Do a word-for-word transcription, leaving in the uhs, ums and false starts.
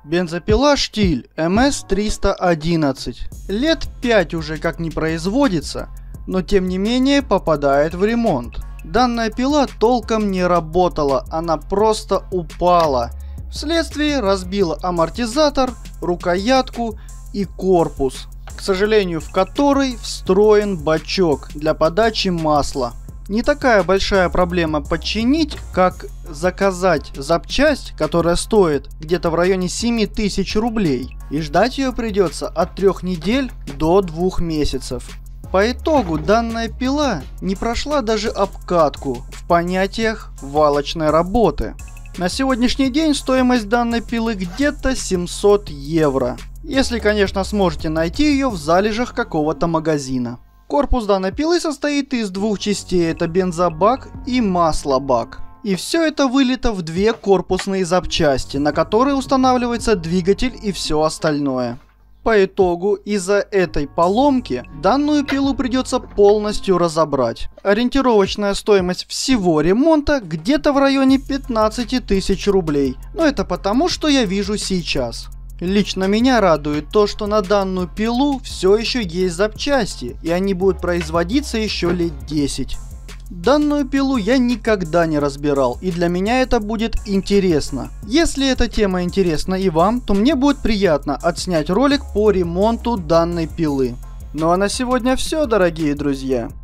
Бензопила Штиль эм эс триста одиннадцать. Лет пять уже как не производится, но тем не менее попадает в ремонт. Данная пила толком не работала, она просто упала. Вследствие разбила амортизатор, рукоятку и корпус, к сожалению, в который встроен бачок для подачи масла. Не такая большая проблема починить, как заказать запчасть, которая стоит где-то в районе семи тысяч рублей. И ждать ее придется от трех недель до двух месяцев. По итогу данная пила не прошла даже обкатку в понятиях валочной работы. На сегодняшний день стоимость данной пилы где-то семьсот евро. Если, конечно, сможете найти ее в залежах какого-то магазина. Корпус данной пилы состоит из двух частей, это бензобак и маслобак. И все это вылито в две корпусные запчасти, на которые устанавливается двигатель и все остальное. По итогу, из-за этой поломки, данную пилу придется полностью разобрать. Ориентировочная стоимость всего ремонта где-то в районе пятнадцати тысяч рублей. Но это потому, что я вижу сейчас. Лично меня радует то, что на данную пилу все еще есть запчасти, и они будут производиться еще лет десять. Данную пилу я никогда не разбирал, и для меня это будет интересно. Если эта тема интересна и вам, то мне будет приятно отснять ролик по ремонту данной пилы. Ну а на сегодня все, дорогие друзья.